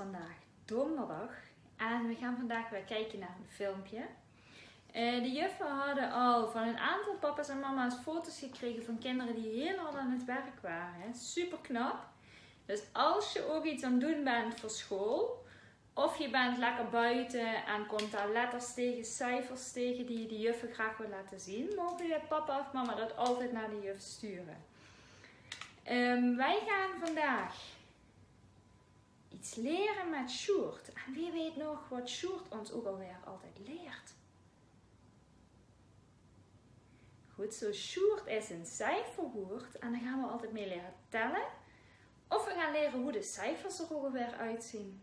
vandaag donderdag en we gaan vandaag weer kijken naar een filmpje. De juffen hadden al van een aantal papa's en mama's foto's gekregen van kinderen die heel hard aan het werk waren. Super knap. Dus als je ook iets aan het doen bent voor school, of je bent lekker buiten en komt daar letters tegen, cijfers tegen die je de juffen graag wil laten zien, mogen je papa of mama dat altijd naar de juf sturen. Wij gaan vandaag iets leren met Sjoerd. En wie weet nog wat Sjoerd ons ook alweer altijd leert. Goed, zo Sjoerd is een cijferwoord en daar gaan we altijd mee leren tellen. Of we gaan leren hoe de cijfers er ook alweer uitzien.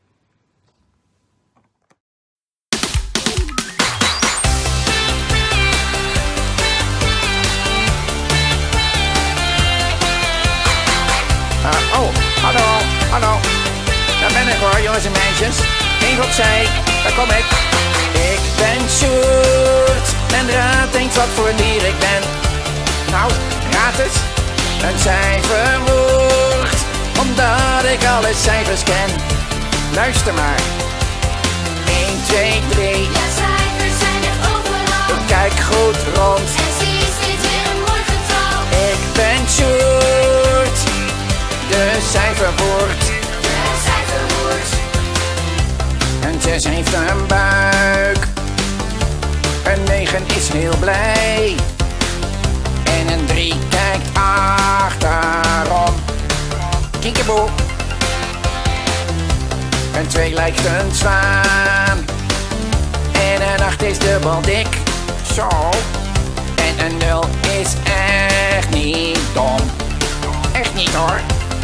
Hallo. Daar ben ik hoor, jongens en meisjes. Even opzij, daar kom ik. Ik ben Sjoerd en raad eens wat voor dier ik ben. Nou, raad het. Een cijferwoord, omdat ik alle cijfers ken. Luister maar. 1, 2, 3. Ja, cijfers zijn er overal. Kijk goed rond. En zie je steeds weer een mooi getal. Ik ben Sjoerd, de cijferwoord. De cijferwoord. Een 6 heeft een buik. Een 9 is heel blij. En een 3 kijkt achterom. Kiekeboe. Een 2 lijkt een zwaan. En een 8 is dubbel dik. Zo. En een 0 is echt niet dom. Echt niet hoor.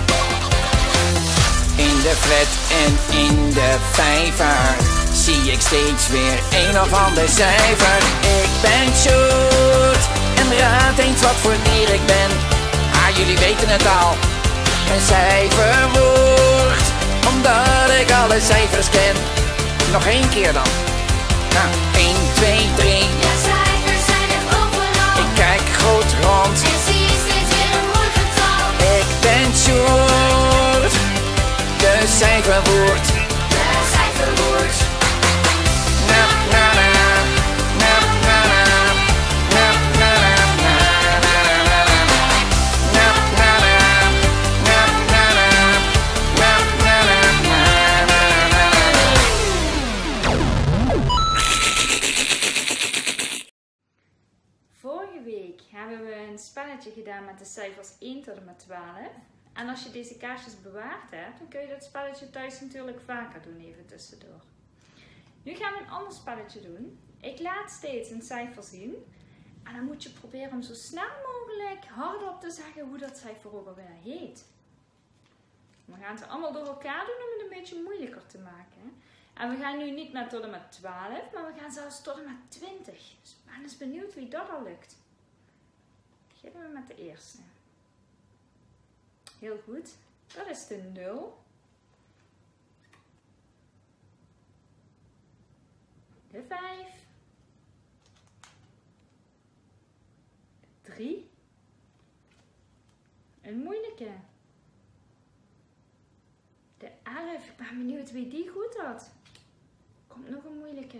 In de flat en in de vijver zie ik steeds weer een of ander cijfer. Ik ben Sjoerd en raad eens wat voor dier ik ben. Ah, jullie weten het al. Een cijferwoord, omdat ik alle cijfers ken. Nog 1 keer dan. Nou, 1, 2, 3. Ja, cijfers zijn er overal. Ik kijk goed rond. En zie je steeds weer een mooi getal. Ik ben Sjoerd, de cijferwoord. De cijferwoord. Na na na, na na na, na na na, na na na, na na na, na na na, na na na. Vorige week hebben we een spelletje gedaan met de cijfers 1 tot en met 12. En als je deze kaartjes bewaard hebt, dan kun je dat spelletje thuis natuurlijk vaker doen, even tussendoor. Nu gaan we een ander spelletje doen. Ik laat steeds een cijfer zien. En dan moet je proberen om zo snel mogelijk hardop te zeggen hoe dat cijfer ook alweer heet. We gaan ze allemaal door elkaar doen om het een beetje moeilijker te maken. En we gaan nu niet meer tot en met 12, maar we gaan zelfs tot en met 20. Dus ik ben eens benieuwd wie dat al lukt. Beginnen we met de eerste. Heel goed. Dat is de 0. De 5. De 3. Een moeilijke. De 11. Ik ben benieuwd wie die goed had. Komt nog een moeilijke.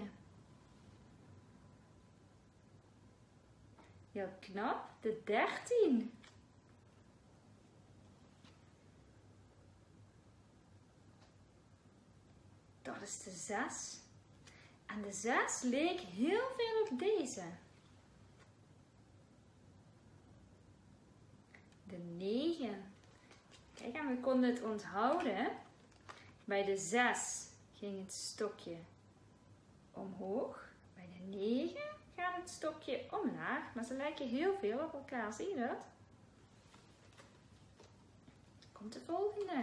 Heel knap. De 13. Dat is de 6. En de 6 leek heel veel op deze. De 9. Kijk, en we konden het onthouden. Bij de 6 ging het stokje omhoog. Bij de 9 gaat het stokje omlaag. Maar ze lijken heel veel op elkaar. Zie je dat? Komt de volgende.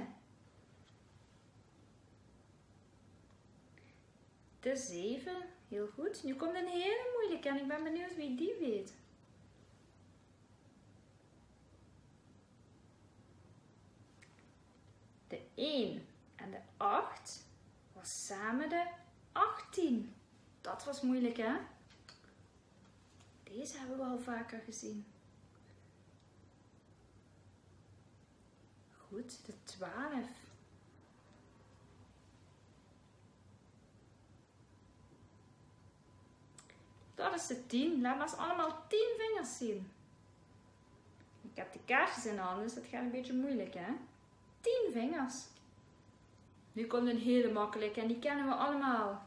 De 7. Heel goed. Nu komt een hele moeilijke en ik ben benieuwd wie die weet. De 1 en de 8 was samen de 18. Dat was moeilijk, hè? Deze hebben we al vaker gezien. Goed, de 12. is de 10. Laat maar eens allemaal 10 vingers zien. Ik heb de kaartjes in de handen, dus dat gaat een beetje moeilijk, hè? 10 vingers. Nu komt een hele makkelijke en die kennen we allemaal.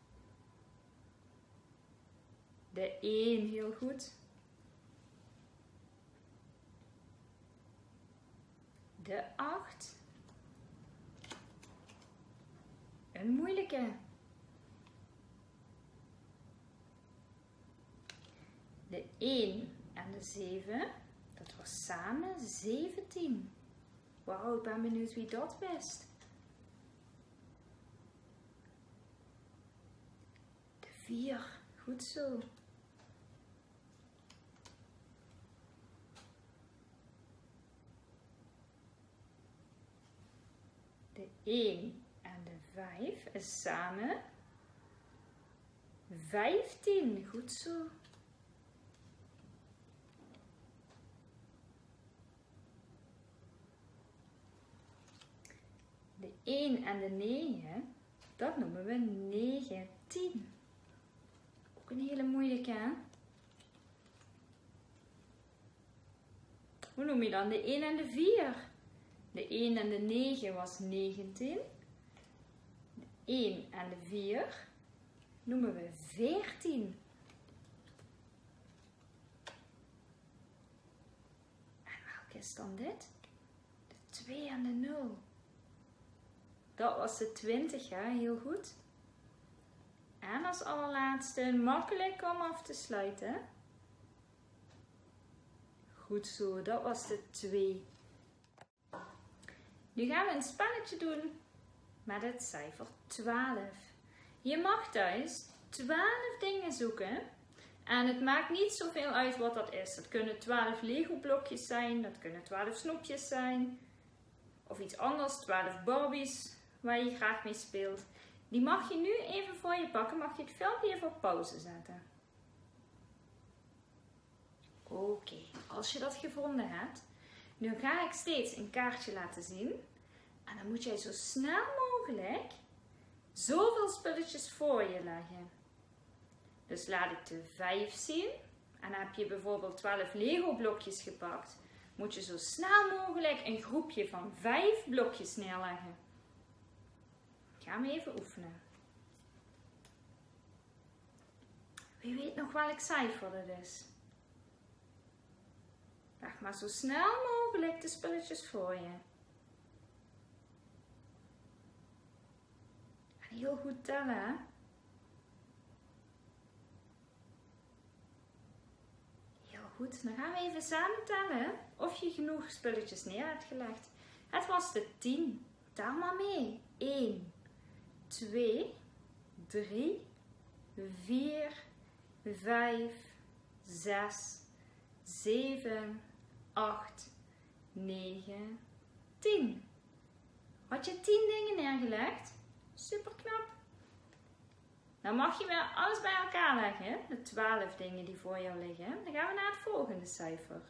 De 1, heel goed. De 8. Een moeilijke. De 1 en de 7. Dat was samen 17. Wauw, ik ben benieuwd wie dat wist. De 4. Goed zo. De 1 en de 5 is samen 15. Goed zo. De 1 en de 9, dat noemen we 19. Ook een hele moeilijke, hè? Hoe noem je dan de 1 en de 4? De 1 en de 9 was 19. De 1 en de 4 noemen we 14. En welke is dan dit? De 2 en de 0. Dat was de 20, hè? Heel goed. En als allerlaatste, makkelijk om af te sluiten. Goed zo, dat was de 2. Nu gaan we een spelletje doen met het cijfer 12. Je mag thuis 12 dingen zoeken. En het maakt niet zoveel uit wat dat is. Het kunnen 12 Lego blokjes zijn, dat kunnen 12 snoepjes zijn. Of iets anders, 12 Barbies waar je graag mee speelt. Die mag je nu even voor je pakken. Mag je het filmpje even op pauze zetten. Oké, als je dat gevonden hebt, nu ga ik steeds een kaartje laten zien. En dan moet jij zo snel mogelijk zoveel spulletjes voor je leggen. Dus laat ik de 5 zien. En heb je bijvoorbeeld 12 Lego blokjes gepakt, moet je zo snel mogelijk een groepje van 5 blokjes neerleggen. Gaan we even oefenen. Wie weet nog welk cijfer dat is? Leg maar zo snel mogelijk de spulletjes voor je. En heel goed tellen, hè? Heel goed. Dan gaan we even samen tellen of je genoeg spulletjes neer hebt gelegd. Het was de 10. Tel maar mee. 1, 2, 3, 4, 5, 6, 7, 8, 9, 10. Had je 10 dingen neergelegd? Super knap. Dan mag je weer alles bij elkaar leggen. De 12 dingen die voor jou liggen. Dan gaan we naar het volgende cijfer.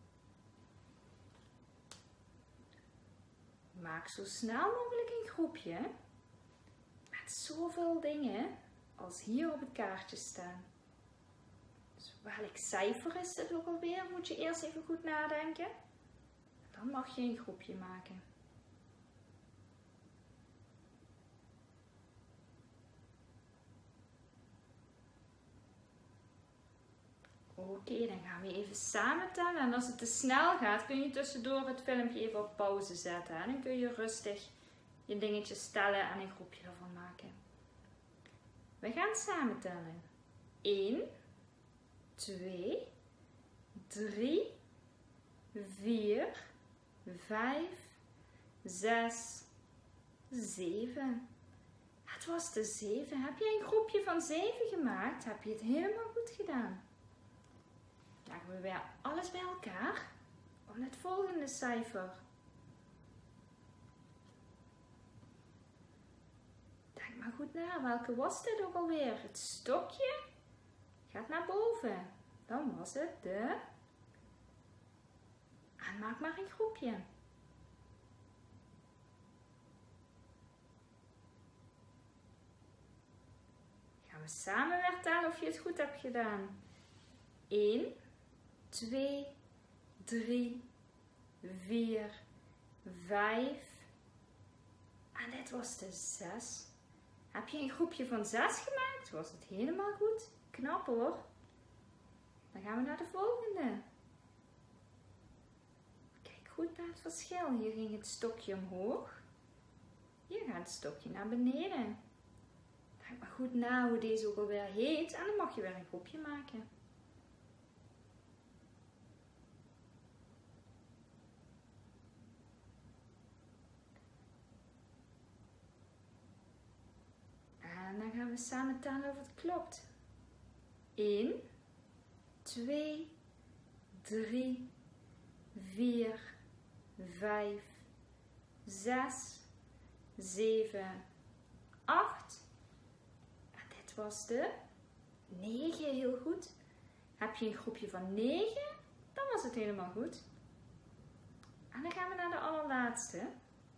Maak zo snel mogelijk een groepje met zoveel dingen als hier op het kaartje staan. Dus welk cijfer is dit ook alweer? Moet je eerst even goed nadenken. Dan mag je een groepje maken. Oké, dan gaan we even samen tellen. En als het te snel gaat, kun je tussendoor het filmpje even op pauze zetten. En dan kun je rustig je dingetjes tellen en een groepje ervan maken. We gaan samen tellen. 1, 2, 3, 4, 5, 6, 7. Het was de 7. Heb je een groepje van 7 gemaakt? Heb je het helemaal goed gedaan? Leggen we weer alles bij elkaar om het volgende cijfer. Denk maar goed na, welke was dit ook alweer? Het stokje gaat naar boven. Dan was het de... En maak maar een groepje. Gaan we samen weer tellen of je het goed hebt gedaan. 1, 2, 3, 4, 5. En dit was de 6. Heb je een groepje van 6 gemaakt? Was het helemaal goed? Knap hoor. Dan gaan we naar de volgende. Kijk goed naar het verschil. Hier ging het stokje omhoog. Hier gaat het stokje naar beneden. Kijk maar goed na hoe deze ook alweer heet. En dan mag je weer een groepje maken. En dan gaan we samen tellen of het klopt. 1, 2, 3, 4, 5, 6, 7, 8. En dit was de 9, heel goed. Heb je een groepje van 9, dan was het helemaal goed. En dan gaan we naar de allerlaatste.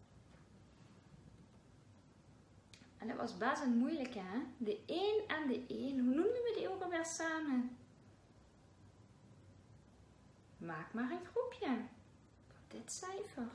En dat was best een moeilijke, hè? De 1 en de 1. Hoe noemden we die ook alweer samen? Maak maar een groepje op dit cijfer.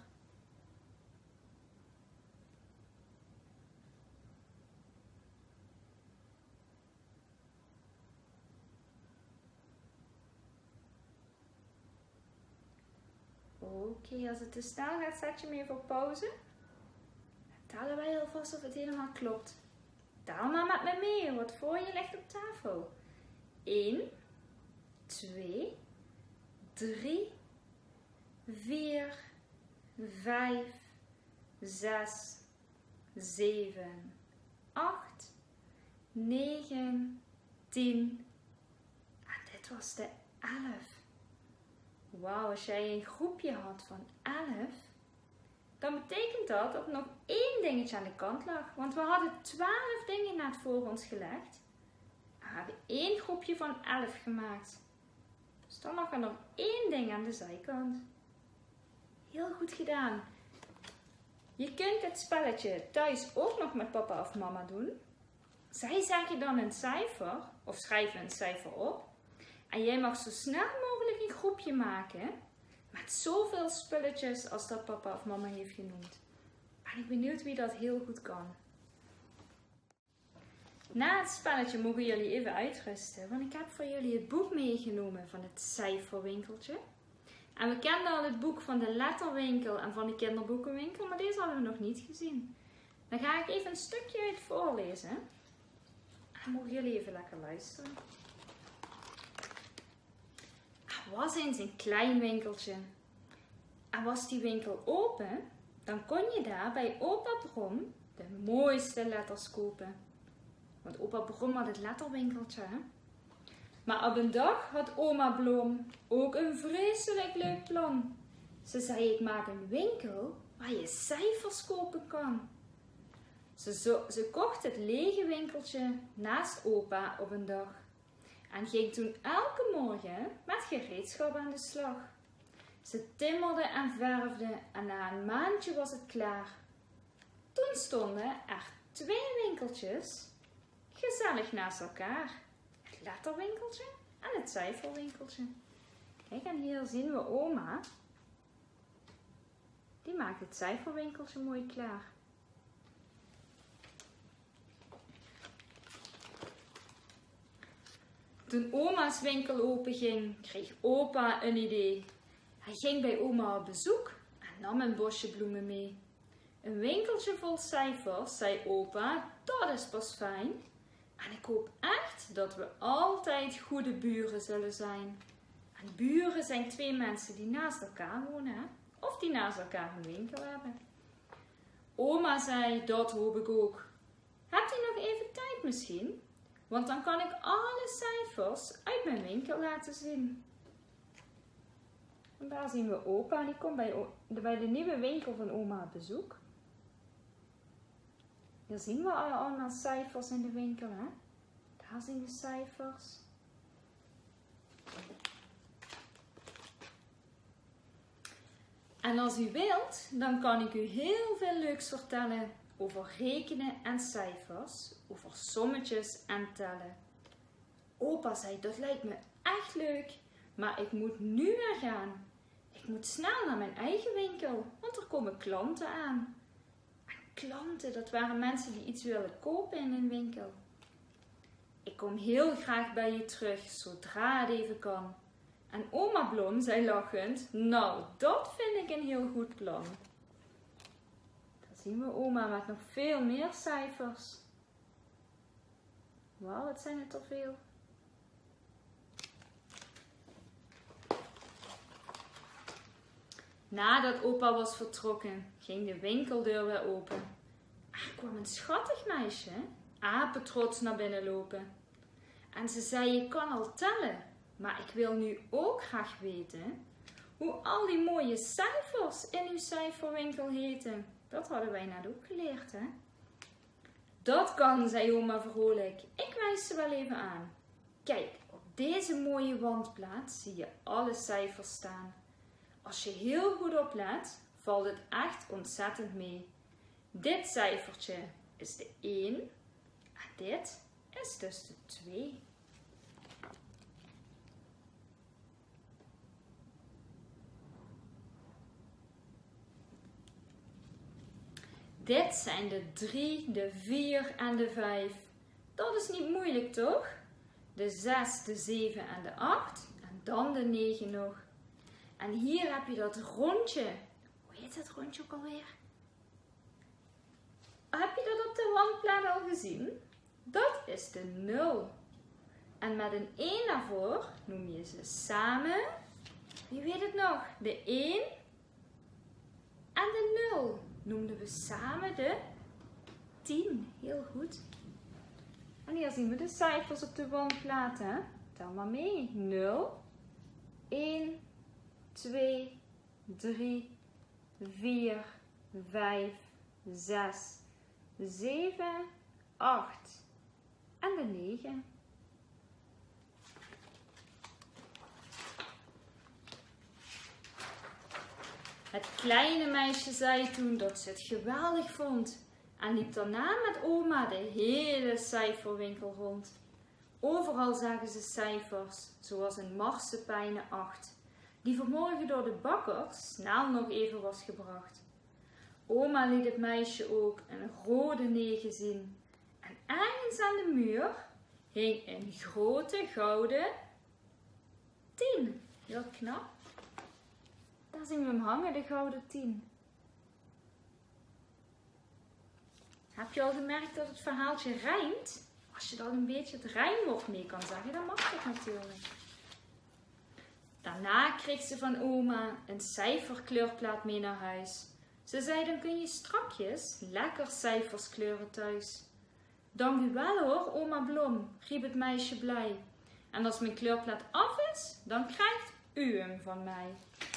Oké, als het te snel gaat, zet je hem even op pauze. Tellen wij alvast of het helemaal klopt. Tel maar met me mee, wat voor je ligt op tafel. 1, 2, 3, 4, 5, 6, 7, 8, 9, 10. En dit was de 11. Wauw, als jij een groepje had van 11, dan betekent dat dat nog 1 dingetje aan de kant lag. Want we hadden 12 dingen net voor ons gelegd. En we hebben 1 groepje van 11 gemaakt. Dus dan lag er nog 1 ding aan de zijkant. Heel goed gedaan. Je kunt het spelletje thuis ook nog met papa of mama doen. Zij zeggen dan een cijfer, of schrijven een cijfer op. En jij mag zo snel mogelijk een groepje maken met zoveel spulletjes als dat papa of mama heeft genoemd. En ik ben benieuwd wie dat heel goed kan. Na het spelletje mogen jullie even uitrusten, want ik heb voor jullie het boek meegenomen van het cijferwinkeltje. En we kenden al het boek van de letterwinkel en van de kinderboekenwinkel, maar deze hadden we nog niet gezien. Dan ga ik even een stukje uit voorlezen. En mogen jullie even lekker luisteren. Er was eens een klein winkeltje. En was die winkel open, dan kon je daar bij opa Brom de mooiste letters kopen. Want opa Brom had het letterwinkeltje, hè? Maar op een dag had oma Blom ook een vreselijk leuk plan. Ze zei, ik maak een winkel waar je cijfers kopen kan. Ze kocht het lege winkeltje naast opa op een dag. En ging toen elke morgen met gereedschap aan de slag. Ze timmerde en verfde en na een maandje was het klaar. Toen stonden er 2 winkeltjes gezellig naast elkaar. Het letterwinkeltje en het cijferwinkeltje. Kijk, en hier zien we oma. Die maakt het cijferwinkeltje mooi klaar. Toen oma's winkel open ging, kreeg opa een idee. Hij ging bij oma op bezoek en nam een bosje bloemen mee. Een winkeltje vol cijfers, zei opa, dat is pas fijn. En ik hoop echt dat we altijd goede buren zullen zijn. En buren zijn 2 mensen die naast elkaar wonen, hè? Of die naast elkaar een winkel hebben. Oma zei, dat hoop ik ook. Hebt u nog even tijd misschien? Want dan kan ik alle cijfers uit mijn winkel laten zien. En daar zien we opa, die komt bij de nieuwe winkel van oma op bezoek. Hier zien we allemaal cijfers in de winkel, hè? Daar zien we cijfers. En als u wilt, dan kan ik u heel veel leuks vertellen over rekenen en cijfers, over sommetjes en tellen. Opa zei, dat lijkt me echt leuk, maar ik moet nu weer gaan. Ik moet snel naar mijn eigen winkel, want er komen klanten aan. En klanten, dat waren mensen die iets wilden kopen in een winkel. Ik kom heel graag bij je terug, zodra het even kan. En oma Blom zei lachend, nou, dat vind ik een heel goed plan. Dan zien we oma met nog veel meer cijfers. Wauw, wat zijn het er veel. Nadat opa was vertrokken, ging de winkeldeur weer open. Er kwam een schattig meisje, apetrots naar binnen lopen. En ze zei, je kan al tellen, maar ik wil nu ook graag weten hoe al die mooie cijfers in uw cijferwinkel heten. Dat hadden wij net ook geleerd, hè? Dat kan, zei oma vrolijk. Ik wijs ze wel even aan. Kijk, op deze mooie wandplaat zie je alle cijfers staan. Als je heel goed oplet, valt het echt ontzettend mee. Dit cijfertje is de 1 en dit is dus de 2. Dit zijn de 3, de 4 en de 5. Dat is niet moeilijk, toch? De 6, de 7 en de 8 en dan de 9 nog. En hier heb je dat rondje. Hoe heet dat rondje ook alweer? Heb je dat op de wandplaat al gezien? Dat is de 0. En met een 1 daarvoor noem je ze samen. Wie weet het nog? De 1 en de 0 noemden we samen de 10. Heel goed. En hier zien we de cijfers op de wandplaat. Hè? Tel maar mee. 0, 1, 2, 3, 4, 5, 6, 7, 8 en de 9. Het kleine meisje zei toen dat ze het geweldig vond en liep daarna met oma de hele cijferwinkel rond. Overal zagen ze cijfers, zoals een marsepeinen 8, die vanmorgen door de bakker snel nog even was gebracht. Oma liet het meisje ook een rode 9 zien. En ergens aan de muur hing een grote gouden 10. Heel knap. Daar zien we hem hangen, de gouden 10. Heb je al gemerkt dat het verhaaltje rijmt? Als je dan een beetje het rijmwoord mee kan zeggen, dan mag dat natuurlijk. Daarna kreeg ze van oma een cijferkleurplaat mee naar huis. Ze zei, dan kun je strakjes lekker cijfers kleuren thuis. Dank u wel hoor, oma Blom, riep het meisje blij. En als mijn kleurplaat af is, dan krijgt u hem van mij.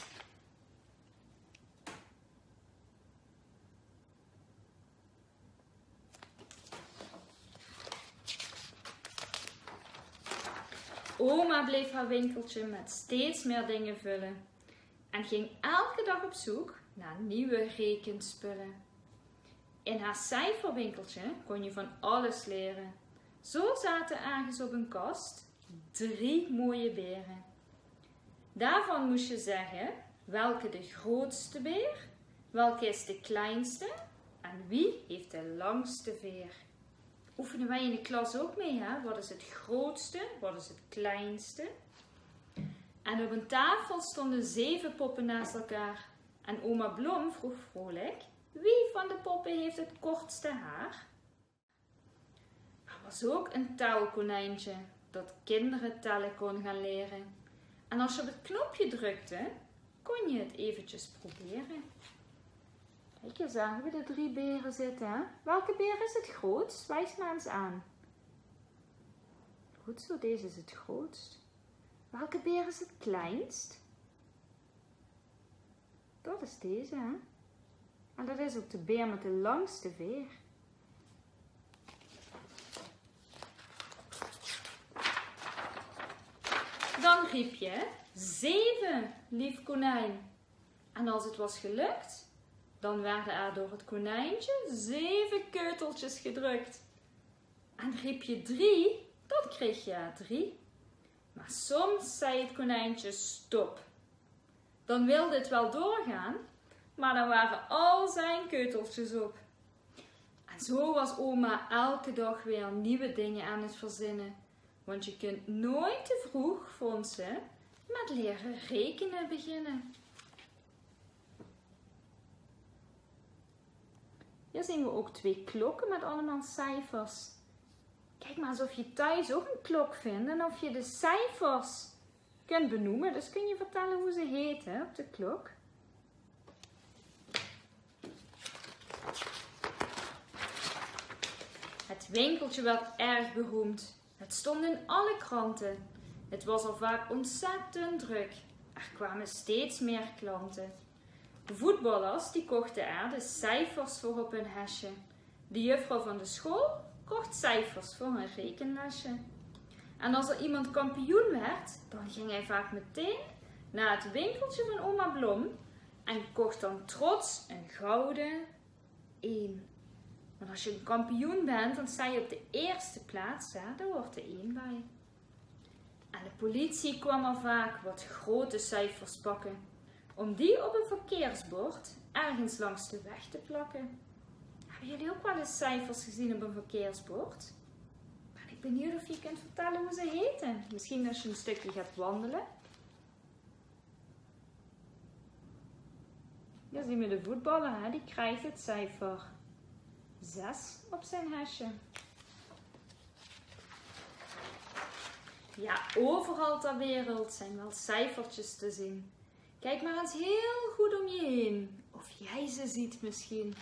Oma bleef haar winkeltje met steeds meer dingen vullen en ging elke dag op zoek naar nieuwe rekenspullen. In haar cijferwinkeltje kon je van alles leren. Zo zaten ergens op een kast 3 mooie beren. Daarvan moest je zeggen welke de grootste beer, welke is de kleinste en wie heeft de langste veer. Oefenen wij in de klas ook mee, hè? Wat is het grootste? Wat is het kleinste? En op een tafel stonden 7 poppen naast elkaar. En oma Blom vroeg vrolijk, wie van de poppen heeft het kortste haar? Er was ook een telkonijntje dat kinderen tellen kon gaan leren. En als je op het knopje drukte, kon je het eventjes proberen. Kijk, hier zagen we de 3 beren zitten. Hè? Welke beer is het grootst? Wijs maar eens aan. Goed zo, deze is het grootst. Welke beer is het kleinst? Dat is deze, hè? En dat is ook de beer met de langste veer. Dan riep je 7, lief konijn. En als het was gelukt, Dan werden er door het konijntje 7 keuteltjes gedrukt. En riep je 3, dan kreeg je 3. Maar soms zei het konijntje stop. Dan wilde het wel doorgaan, maar dan waren al zijn keuteltjes op. En zo was oma elke dag weer nieuwe dingen aan het verzinnen. Want je kunt nooit te vroeg, vond ze, met leren rekenen beginnen. Hier zien we ook 2 klokken met allemaal cijfers. Kijk maar alsof je thuis ook een klok vindt en of je de cijfers kunt benoemen. Dus kun je vertellen hoe ze heten op de klok. Het winkeltje werd erg beroemd. Het stond in alle kranten. Het was al vaak ontzettend druk. Er kwamen steeds meer klanten. De voetballers die kochten er de cijfers voor op hun hesje. De juffrouw van de school kocht cijfers voor een rekenlesje. En als er iemand kampioen werd, dan ging hij vaak meteen naar het winkeltje van oma Blom en kocht dan trots een gouden 1. Want als je een kampioen bent, dan sta je op de eerste plaats, hè? Daar hoort de 1 bij. En de politie kwam al vaak wat grote cijfers pakken, om die op een verkeersbord ergens langs de weg te plakken. Hebben jullie ook wel eens cijfers gezien op een verkeersbord? Ben ik benieuwd of je kunt vertellen hoe ze heten. Misschien als je een stukje gaat wandelen. Hier zien we de voetballer, hè? Die krijgt het cijfer 6 op zijn hesje. Ja, overal ter wereld zijn wel cijfertjes te zien. Kijk maar eens heel goed om je heen. Of jij ze ziet misschien.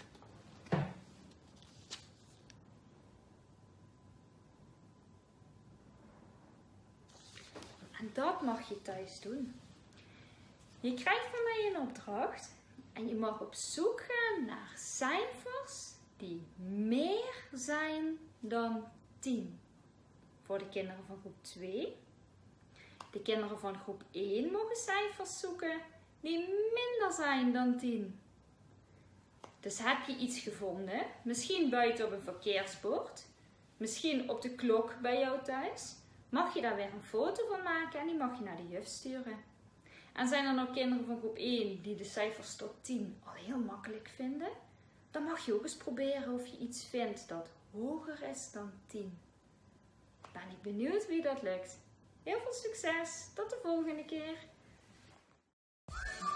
En dat mag je thuis doen. Je krijgt van mij een opdracht. En je mag op zoek gaan naar cijfers die meer zijn dan 10. Voor de kinderen van groep 2. De kinderen van groep 1 mogen cijfers zoeken die minder zijn dan 10. Dus heb je iets gevonden, misschien buiten op een verkeersbord, misschien op de klok bij jou thuis, mag je daar weer een foto van maken en die mag je naar de juf sturen. En zijn er nou kinderen van groep 1 die de cijfers tot 10 al heel makkelijk vinden, dan mag je ook eens proberen of je iets vindt dat hoger is dan 10. Ben ik benieuwd wie dat lukt. Heel veel succes, tot de volgende keer!